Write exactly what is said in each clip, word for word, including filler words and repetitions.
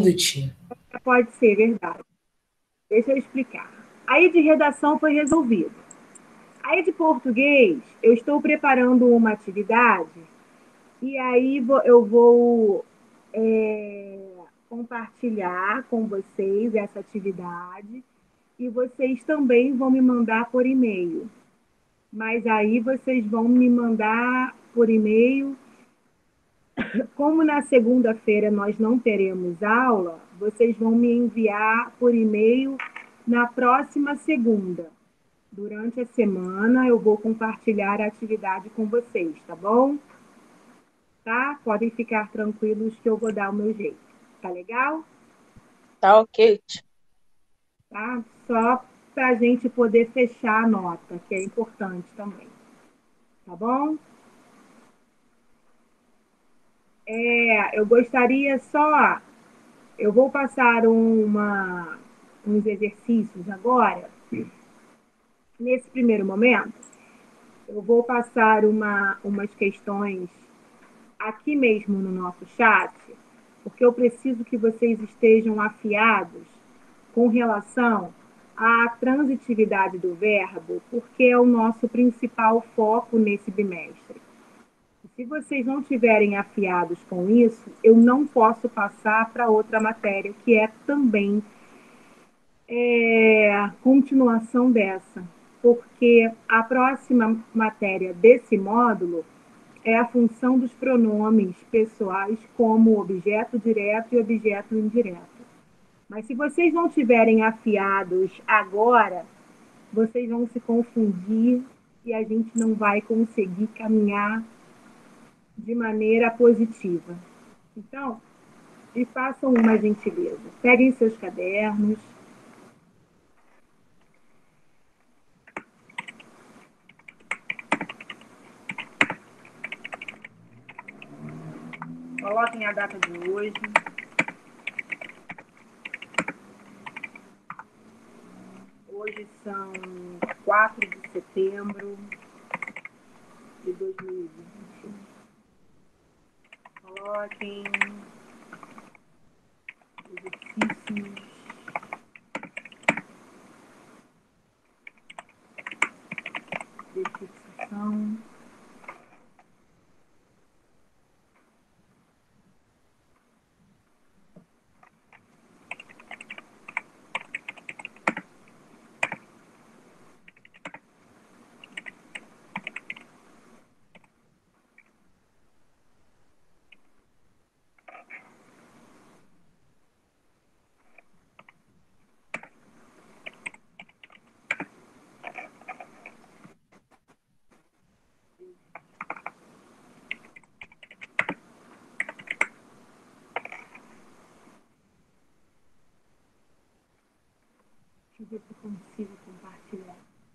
tia. Pode ser, verdade. Deixa eu explicar. Aí de redação foi resolvido. Aí de português, eu estou preparando uma atividade e aí eu vou é, compartilhar com vocês essa atividade e vocês também vão me mandar por e-mail. Mas aí vocês vão me mandar por e-mail. Como na segunda-feira nós não teremos aula, vocês vão me enviar por e-mail na próxima segunda. Durante a semana eu vou compartilhar a atividade com vocês, tá bom? Tá? Podem ficar tranquilos que eu vou dar o meu jeito. Tá legal? Tá ok, tia. Tá? Só para a gente poder fechar a nota, que é importante também. Tá bom? É, eu gostaria só, eu vou passar uma, uns exercícios agora. Nesse primeiro momento, eu vou passar uma, umas questões aqui mesmo no nosso chat, porque eu preciso que vocês estejam afiados com relação à transitividade do verbo, porque é o nosso principal foco nesse bimestre. Se vocês não tiverem afiados com isso, eu não posso passar para outra matéria, que é também é, continuação dessa, porque a próxima matéria desse módulo é a função dos pronomes pessoais como objeto direto e objeto indireto. Mas se vocês não tiverem afiados agora, vocês vão se confundir e a gente não vai conseguir caminhar de maneira positiva. Então, me façam uma gentileza. Peguem seus cadernos. Coloquem a data de hoje. Hoje são quatro de setembro de dois mil e vinte. Coloquem exercícios. De fixação. Deixa eu ver se eu consigo compartilhar.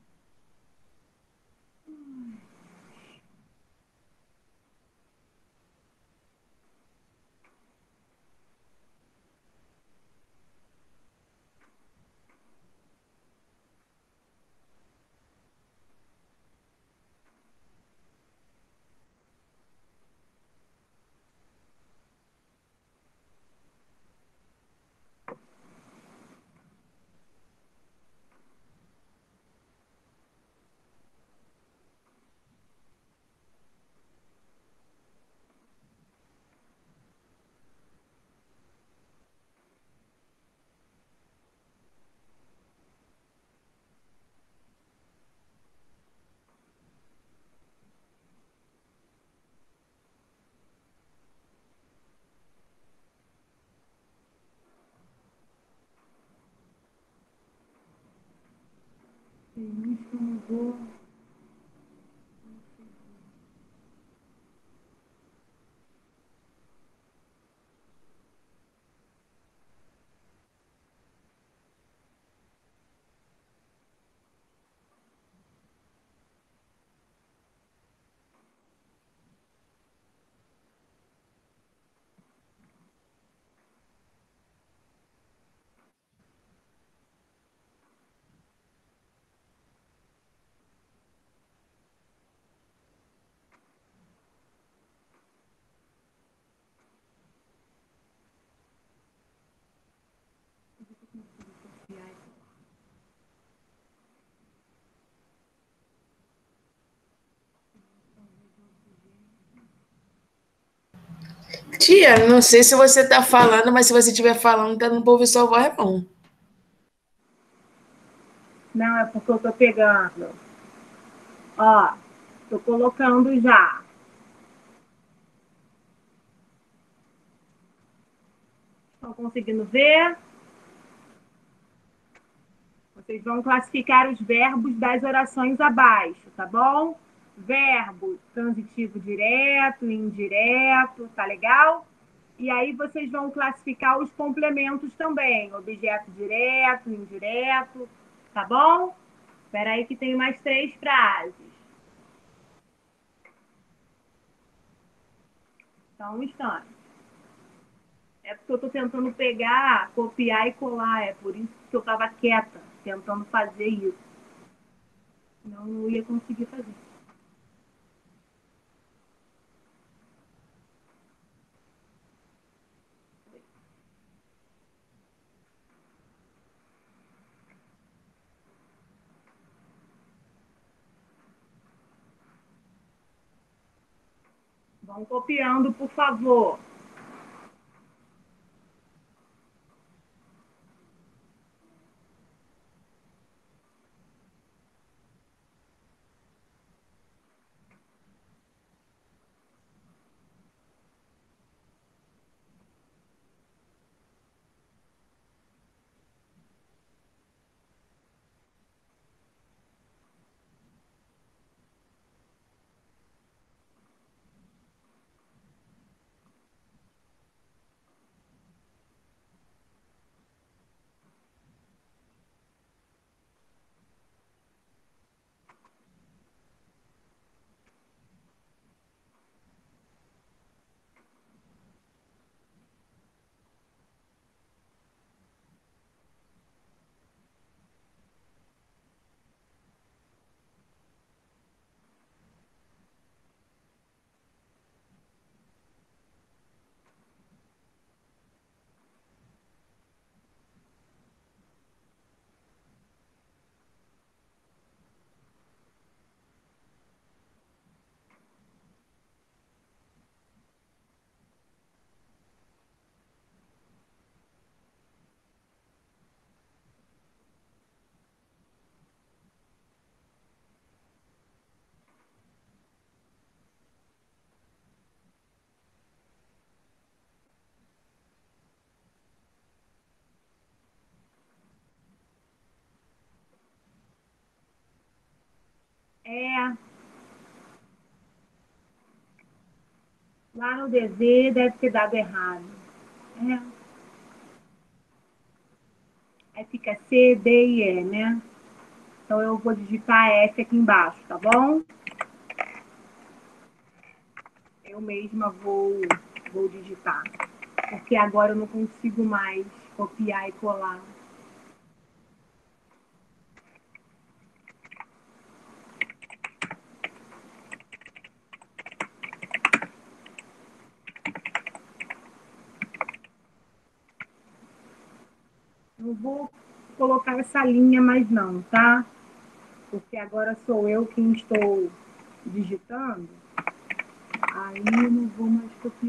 Tem uns que eu não vou. Tia, não sei se você está falando, mas se você estiver falando, tá não vou ouvir sua voz, não. Não, é porque eu tô pegando. Ó, tô colocando já. Estão conseguindo ver? Vocês vão classificar os verbos das orações abaixo, tá bom? Verbo transitivo direto, indireto, tá legal? E aí vocês vão classificar os complementos também, objeto direto, indireto, tá bom? Espera aí que tem mais três frases. Só um instante. É porque eu estou tentando pegar, copiar e colar, é por isso que eu estava quieta, tentando fazer isso. Senão eu não ia conseguir fazer. Vão copiando, por favor. É. Lá no D Z deve ter dado errado. É. Aí fica C, D e E, né? Então eu vou digitar F aqui embaixo, tá bom? Eu mesma vou, vou digitar. Porque agora eu não consigo mais copiar e colar. Não vou colocar essa linha mais não, tá? Porque agora sou eu quem estou digitando. Aí eu não vou mais copiar.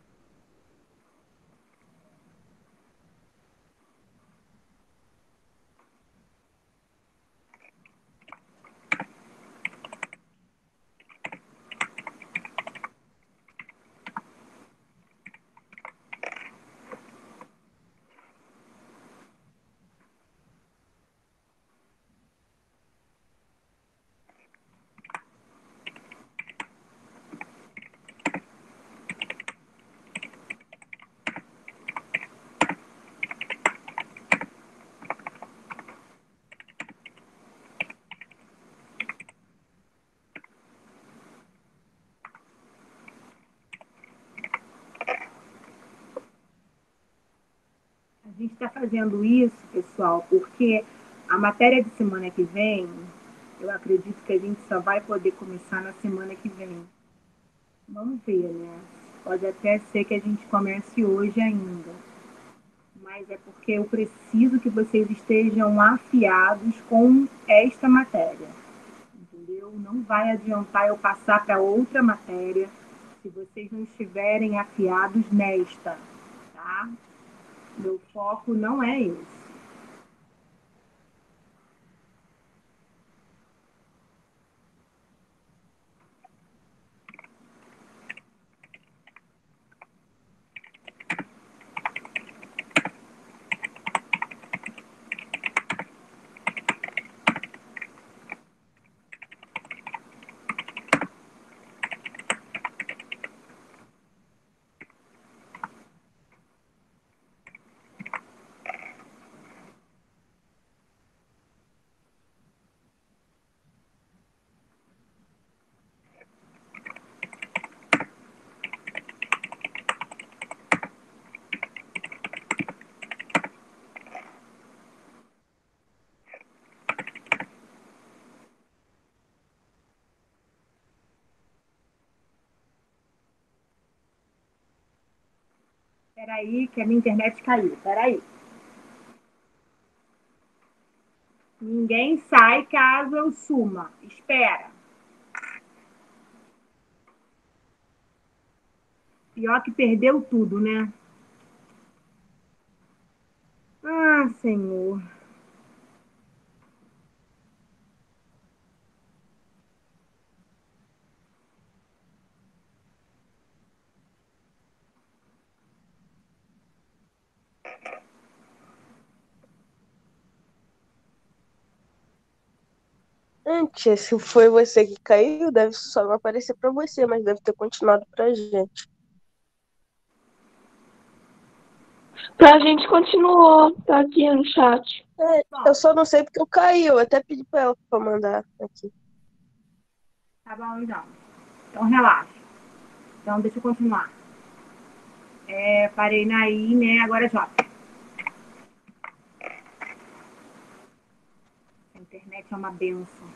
A gente está fazendo isso, pessoal, porque a matéria de semana que vem, eu acredito que a gente só vai poder começar na semana que vem. Vamos ver, né? Pode até ser que a gente comece hoje ainda. Mas é porque eu preciso que vocês estejam afiados com esta matéria. Entendeu? Não vai adiantar eu passar para outra matéria se vocês não estiverem afiados nesta, tá? Meu foco não é esse. Peraí, que a minha internet caiu. Peraí. Ninguém sai caso eu suma. Espera. Pior que perdeu tudo, né? Ah, Senhor. Gente, se foi você que caiu, deve só não aparecer pra você, mas deve ter continuado pra gente. Pra gente continuou, tá aqui no chat. É, eu só não sei porque eu caí, eu até pedi pra ela pra mandar aqui. Tá bom, então. Então, relaxa. Então, deixa eu continuar. É, parei na I, né? Agora é J. A internet é uma benção.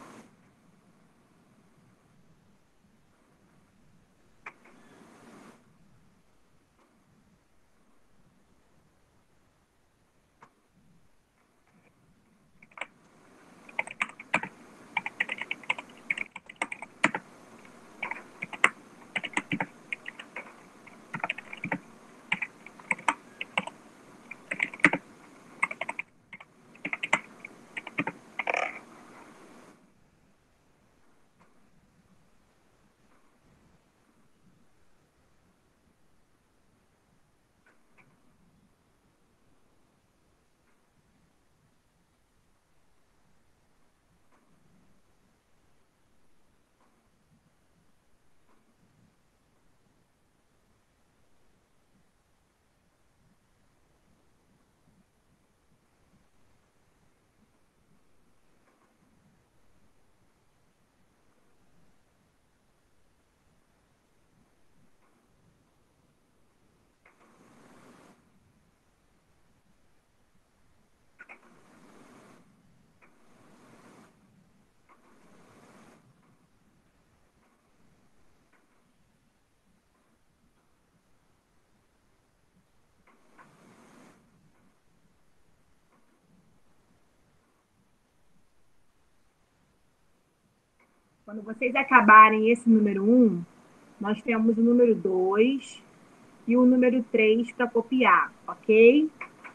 Quando vocês acabarem esse número um, nós temos o número dois e o número três para copiar, ok?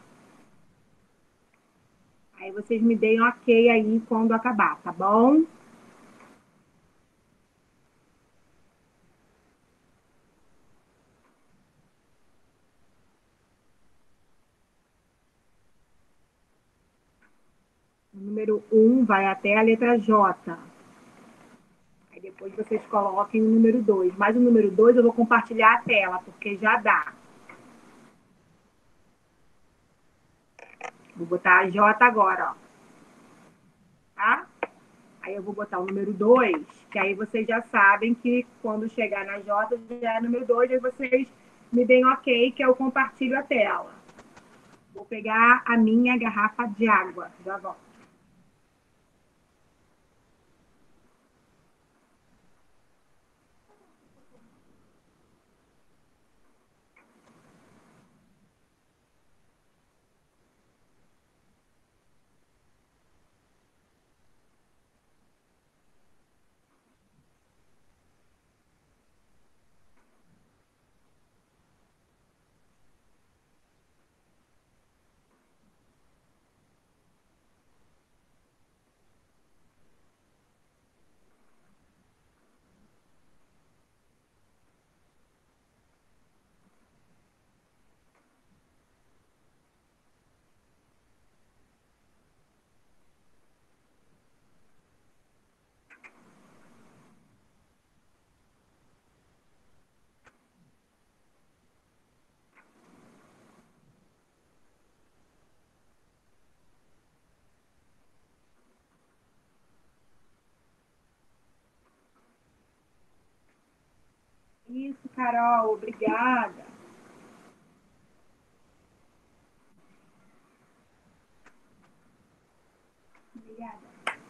Aí vocês me deem ok aí quando acabar, tá bom? O número um vai até a letra J. Aí depois vocês coloquem o número dois. Mas o número dois eu vou compartilhar a tela, porque já dá. Vou botar a J agora, ó. Tá? Aí eu vou botar o número dois, que aí vocês já sabem que quando chegar na J já é número dois, aí vocês me deem ok, que eu compartilho a tela. Vou pegar a minha garrafa de água. Já volto. Carol. Obrigada. Obrigada.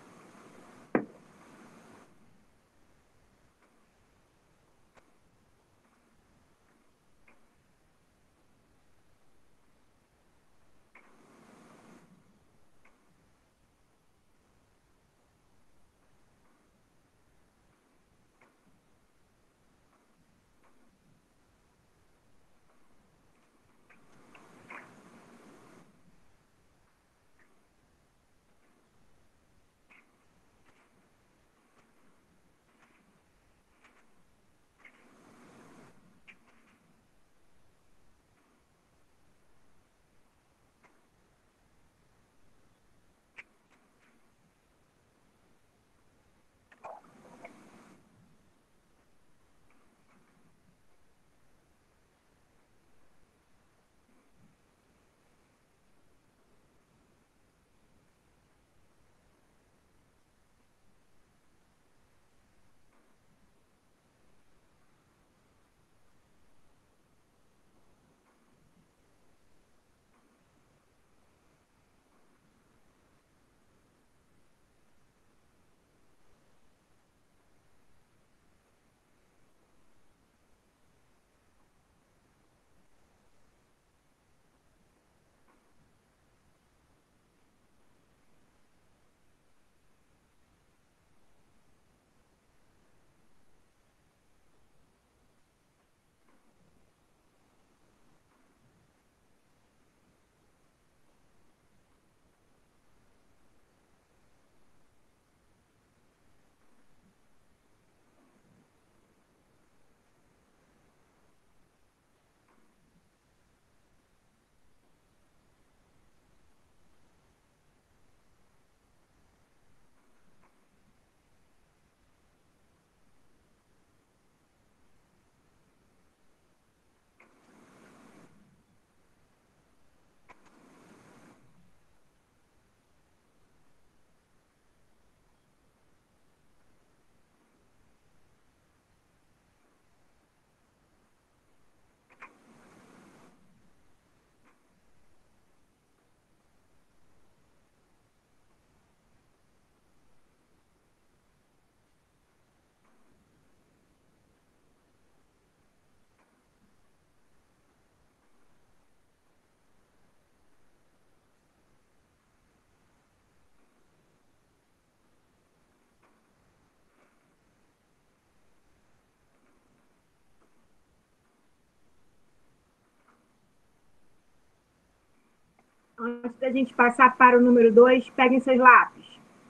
Antes da gente passar para o número dois, peguem seus lápis.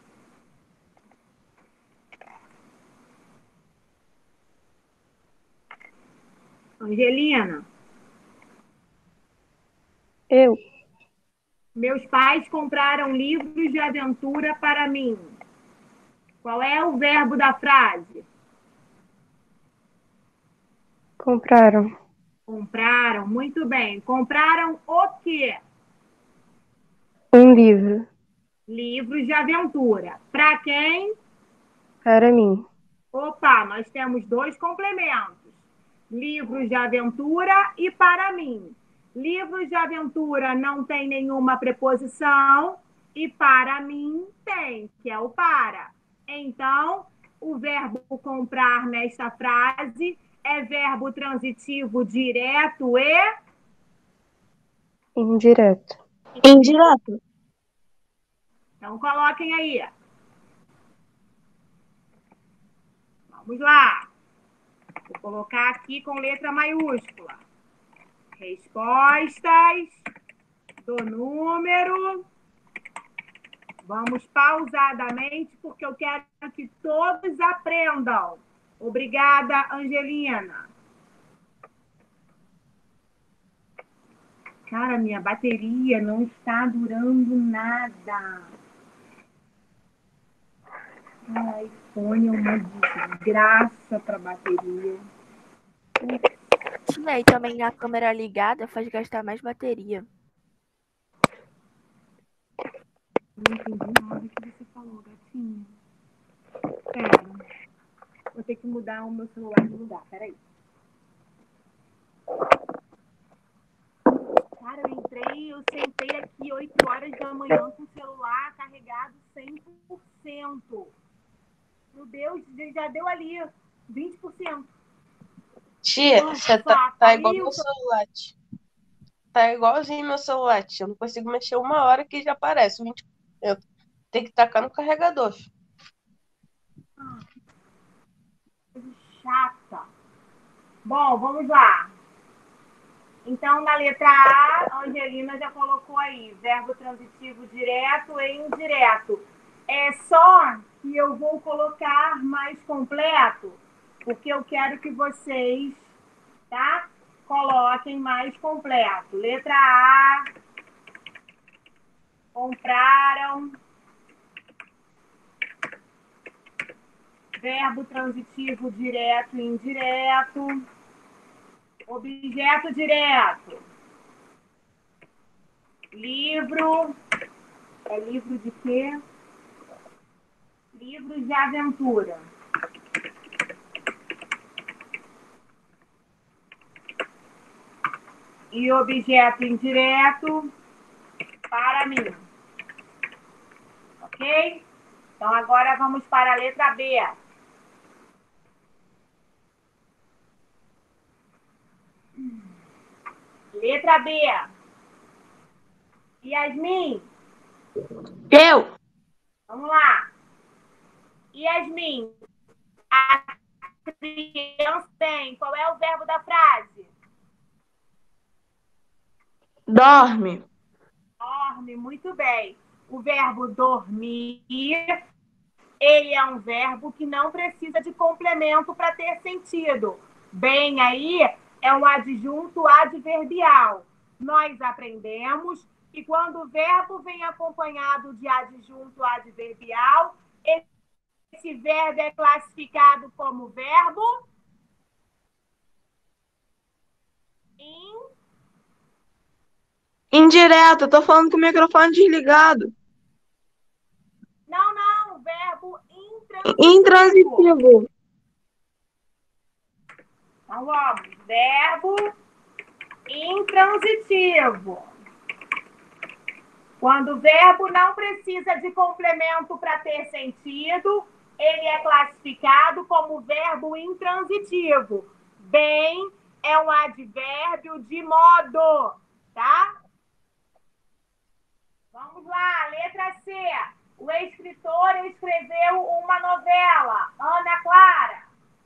Angelina. Eu. Meus pais compraram livros de aventura para mim. Qual é o verbo da frase? Compraram. Compraram, muito bem. Compraram o quê? Um livro. Livros de aventura. Para quem? Para mim. Opa, nós temos dois complementos. Livros de aventura e para mim. Livros de aventura não tem nenhuma preposição e para mim tem, que é o para. Então, o verbo comprar nesta frase é verbo transitivo direto e Indireto. Indireto. Então, coloquem aí. Vamos lá. Vou colocar aqui com letra maiúscula. Respostas do número. Vamos pausadamente, porque eu quero que todos aprendam. Obrigada, Angelina. Cara, minha bateria não está durando nada. O iPhone é uma desgraça para bateria. E aí também a câmera ligada faz gastar mais bateria. Não entendi nada que você falou, gatinho. Pera. Vou ter que mudar o meu celular de lugar. Peraí. Cara, eu entrei, eu sentei aqui oito horas da manhã com o celular carregado cem por cento. Meu Deus, já deu ali vinte por cento. Tia, Nossa, você tá, tá igual caiu. meu celular, tia. Tá igualzinho meu celular, tia. Eu não consigo mexer uma hora que já aparece vinte por cento. Tem que tacar no carregador, filho. Chata. Bom, vamos lá. Então, na letra A, a Angelina já colocou aí, verbo transitivo direto e indireto. É só que eu vou colocar mais completo, porque eu quero que vocês, tá? Coloquem mais completo. Letra A, compraram. Verbo transitivo direto e indireto. Objeto direto. Livro. É livro de quê? Livros de aventura. E objeto indireto para mim. Ok? Então agora vamos para a letra B. Letra B. Yasmin. Eu. Vamos lá. Yasmin. A criança tem. Qual é o verbo da frase? Dorme. Dorme, muito bem. O verbo dormir, ele é um verbo que não precisa de complemento para ter sentido. Bem, aí é um adjunto adverbial. Nós aprendemos que quando o verbo vem acompanhado de adjunto adverbial, esse verbo é classificado como verbo in... Indireto, eu tô falando com o microfone desligado. Não, não, verbo intransitivo. Intransitivo. Então vamos, verbo intransitivo. Quando o verbo não precisa de complemento para ter sentido, ele é classificado como verbo intransitivo. Bem é um advérbio de modo, tá? Vamos lá, letra C. O escritor escreveu uma novela. Ana Clara.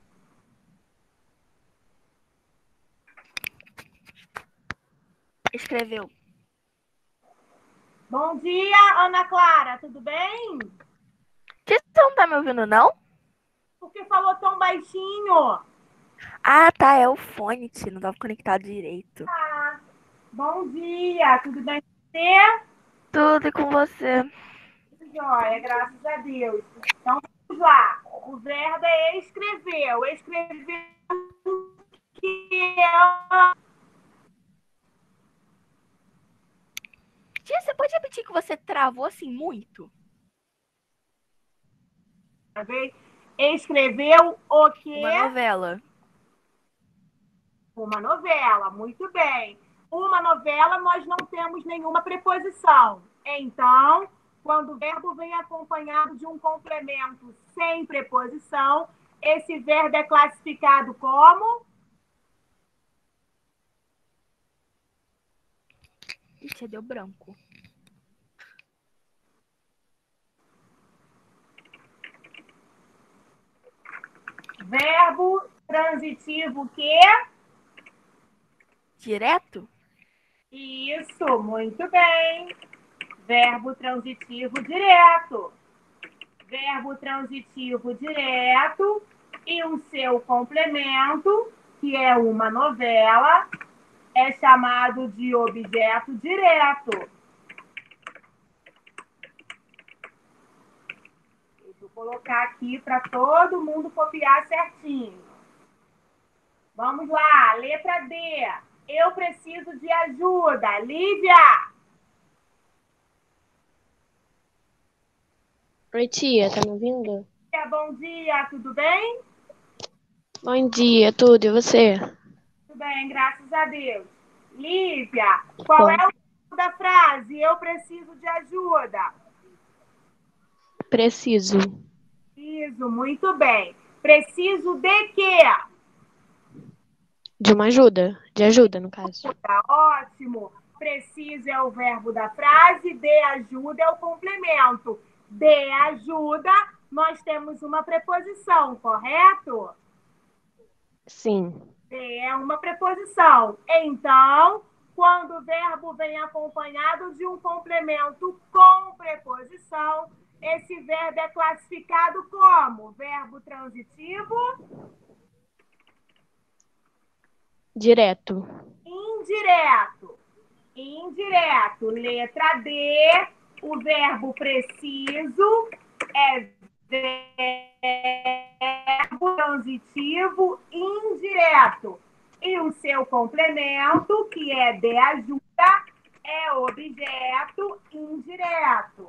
Escreveu. Bom dia, Ana Clara, tudo bem? Você não tá me ouvindo, não? Por que falou tão baixinho? Ah, tá, é o fone, tio, não tava conectado direito. Ah, bom dia, tudo bem com você? Tudo com você. Joia, graças a Deus. Então, vamos lá. O verbo é escrever. O escrever que é... Tia, você pode repetir que você travou assim muito? Escreveu o quê? Uma novela. Uma novela, muito bem. Uma novela, nós não temos nenhuma preposição. Então, quando o verbo vem acompanhado de um complemento sem preposição, esse verbo é classificado como... Tia, deu branco. Verbo transitivo que? Direto? Isso, muito bem. Verbo transitivo direto. Verbo transitivo direto e o seu complemento, que é uma novela, é chamado de objeto direto. Deixa eu colocar aqui para todo mundo copiar certinho. Vamos lá, letra D. Eu preciso de ajuda. Lívia! Oi, tia, tá me ouvindo? Bom dia, tudo bem? Bom dia, tudo, e você? Tudo bem, graças a Deus. Lívia, qual é o verbo da frase? Eu preciso de ajuda. Preciso. Preciso, muito bem. Preciso de quê? De uma ajuda. De ajuda, no caso. Tá ótimo. Preciso é o verbo da frase, de ajuda é o complemento. De ajuda, nós temos uma preposição, correto? Sim. De é uma preposição. Então, quando o verbo vem acompanhado de um complemento com preposição, esse verbo é classificado como verbo transitivo, Direto. indireto. Indireto. Letra D, o verbo preciso é verbo transitivo indireto. E o seu complemento, que é de ajuda, é objeto indireto.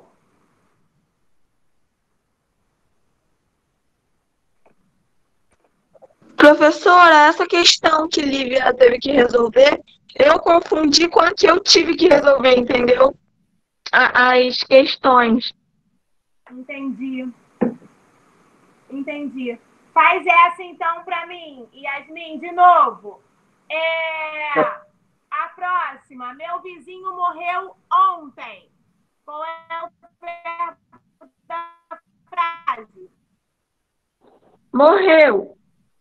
Professora, essa questão que Lívia teve que resolver, eu confundi com a que eu tive que resolver, entendeu? A- as questões. Entendi. Entendi. Faz essa então para mim, Yasmin, de novo. É... A próxima. Meu vizinho morreu ontem. Qual é o verbo da frase? Morreu.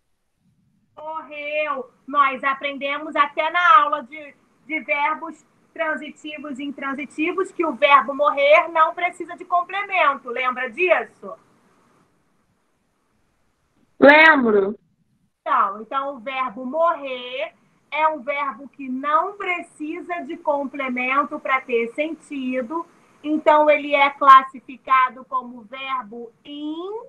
Morreu. Nós aprendemos até na aula de, de verbos transitivos e intransitivos que o verbo morrer não precisa de complemento. Lembra disso? Lembro. Então, então, o verbo morrer é um verbo que não precisa de complemento para ter sentido. Então, ele é classificado como verbo in.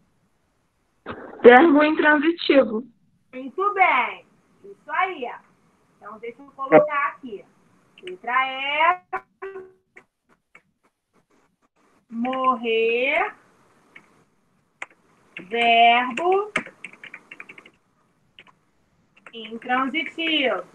Verbo intransitivo. Muito bem. Isso aí. Então, deixa eu colocar aqui. Letra E. Morrer. Verbo intransitivo.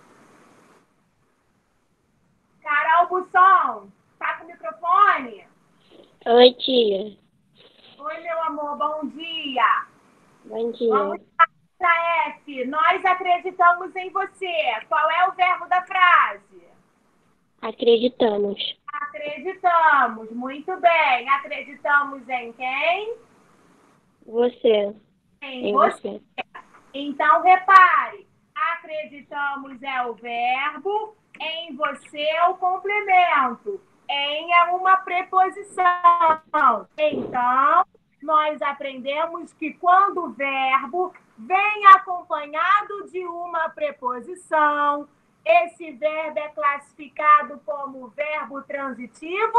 Carol Busson, tá com o microfone? Oi, tia. Oi, meu amor, bom dia. Bom dia. Vamos para F. Nós acreditamos em você. Qual é o verbo da frase? Acreditamos. Acreditamos. Muito bem. Acreditamos em quem? Você. Em Em você. você. Então, repare. Acreditamos é o verbo, em você é o complemento. Em é uma preposição. Então, nós aprendemos que quando o verbo vem acompanhado de uma preposição, esse verbo é classificado como verbo transitivo.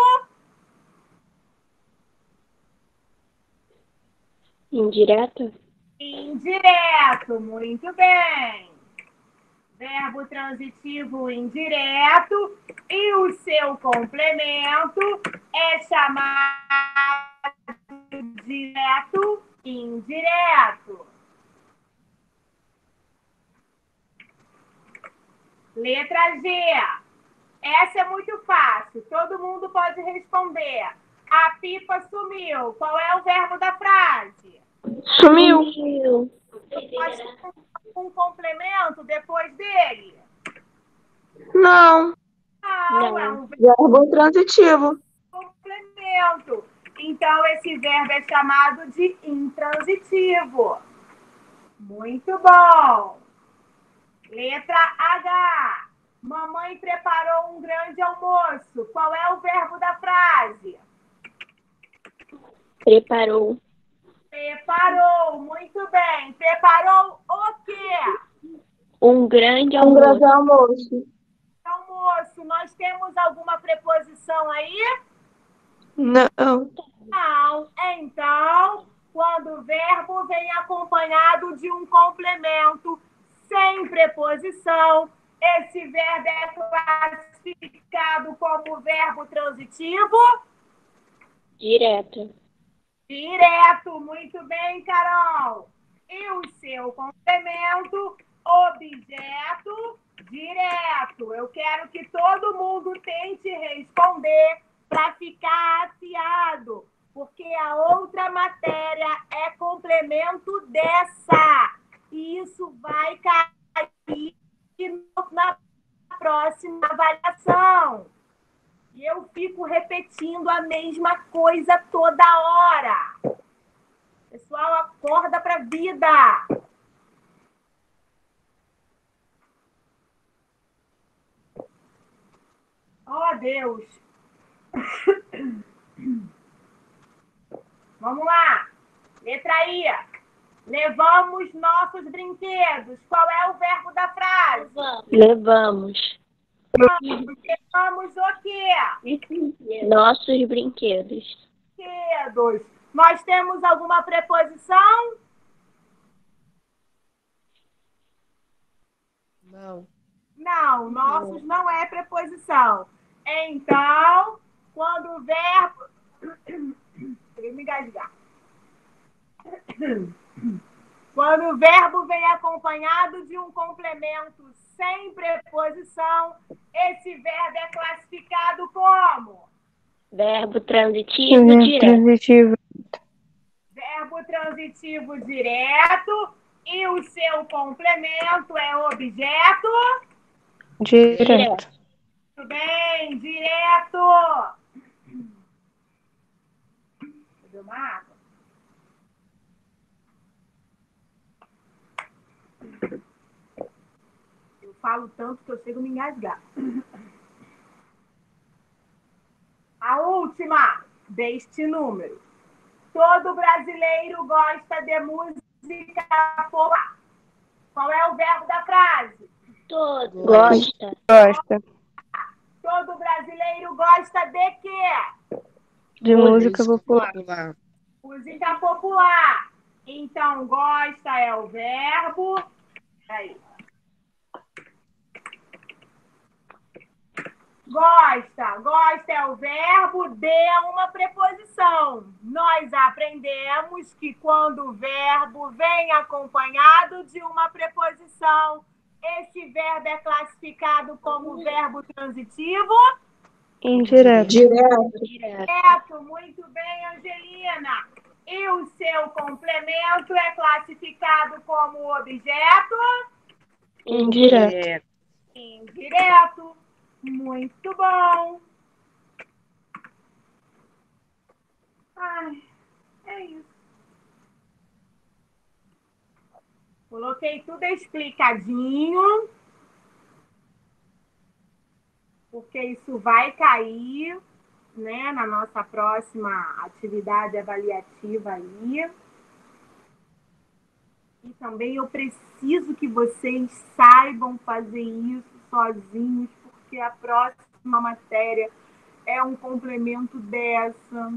Indireto? Indireto, muito bem. Verbo transitivo indireto e o seu complemento é chamado direto indireto. Letra G. Essa é muito fácil, todo mundo pode responder. A pipa sumiu. Qual é o verbo da frase? Sumiu. Sumiu. Pode um complemento depois dele? Não. Não, é Não. um Verbo transitivo. complemento. Então, esse verbo é chamado de intransitivo. Muito bom. Letra H. Mamãe preparou um grande almoço. Qual é o verbo da frase? Preparou. Preparou. Muito bem. Preparou o quê? Um grande Um grande almoço. almoço. Almoço. Nós temos alguma preposição aí? Não. Não. Então, quando o verbo vem acompanhado de um complemento sem preposição, esse verbo é classificado como verbo transitivo Direto. direto. Muito bem, Carol. E o seu complemento, objeto Direto. Eu quero que todo mundo tente responder para ficar afiado, porque a outra matéria é complemento dessa. E isso vai cair na próxima avaliação. E eu fico repetindo a mesma coisa toda hora. Pessoal, acorda para a vida. Oh, Deus. Vamos lá. Letra I. Levamos nossos brinquedos. Qual é o verbo da frase? Levamos Levamos o quê? nossos brinquedos. Brinquedos. Nós temos alguma preposição? Não. Não, nossos não é preposição. Então, quando o verbo... Deixa eu me engasgar. Quando o verbo vem acompanhado de um complemento sem preposição, esse verbo é classificado como? Verbo transitivo direto. Transitivo. Verbo transitivo direto. E o seu complemento é objeto? Direto. Muito bem, direto. Beber uma água? Eu falo tanto que eu chego a me engasgar. A última deste número. Todo brasileiro gosta de música popular. Qual é o verbo da frase? Todo. Gosta. Gosta. Todo brasileiro gosta de quê? De música popular. Popular. Música popular. Então, gosta é o verbo. Aí. Gosta. Gosta é o verbo, de é uma preposição. Nós aprendemos que quando o verbo vem acompanhado de uma preposição, esse verbo é classificado como verbo transitivo? Indireto. Direto. Direto. Muito bem, Angelina. E o seu complemento é classificado como objeto? Indireto. Indireto. Muito bom. Ai, é isso. Coloquei tudo explicadinho. Porque isso vai cair, né, na nossa próxima atividade avaliativa aí. E também eu preciso que vocês saibam fazer isso sozinhos, porque a próxima matéria é um complemento dessa.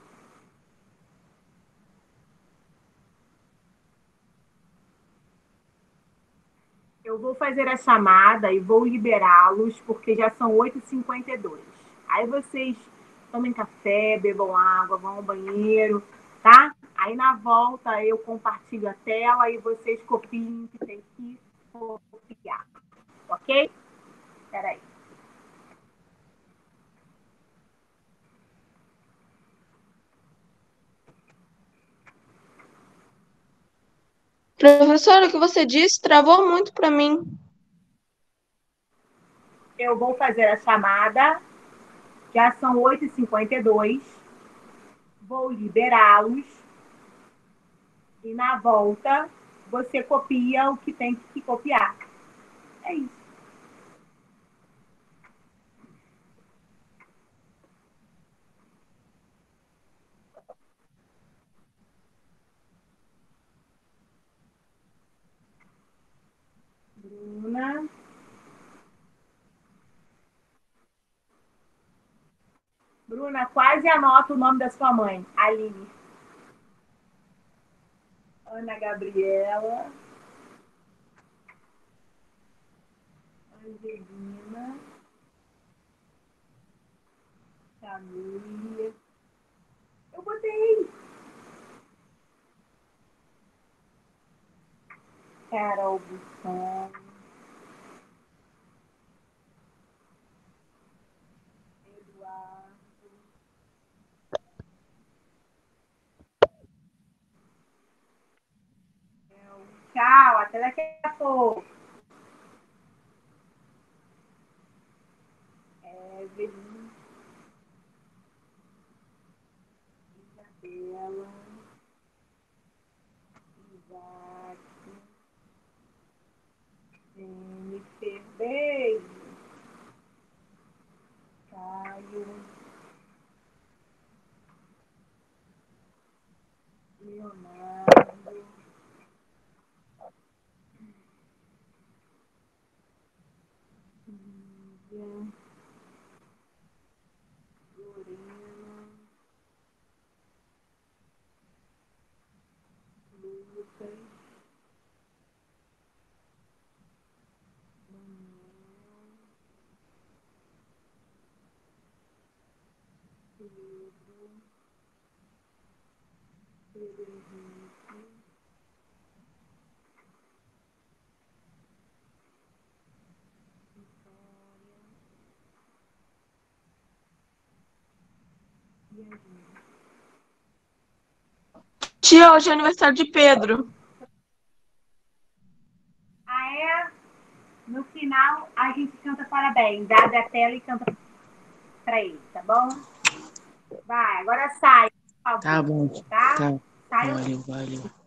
Eu vou fazer a chamada e vou liberá-los, porque já são oito e cinquenta e dois. Aí vocês tomem café, bebam água, vão ao banheiro, tá? Aí na volta eu compartilho a tela e vocês copiem o que tem que copiar. Ok? Espera aí. Professora, o que você disse travou muito para mim. Eu vou fazer a chamada. Já são oito e cinquenta e dois. Vou liberá-los. E na volta, você copia o que tem que copiar. É isso. Bruna. Bruna, quase anota o nome da sua mãe. Aline. Ana Gabriela. Angelina. Camila. Eu botei. Carol Busson. Até daqui a pouco. Evelyn. Isabela. Isaac. Jennifer. Beijo. Caio. Leonardo. Lívia. Lorena. Lucas. Manuel. Pedro. Pedro Henrique. Vitória. Yasmin. Tia, hoje é aniversário de Pedro. Ah, é? No final, a gente canta parabéns. Abre a tela e canta pra ele, tá bom? Vai, agora sai, por favor. Tá bom. Tá? Tá. Sai. Valeu, valeu.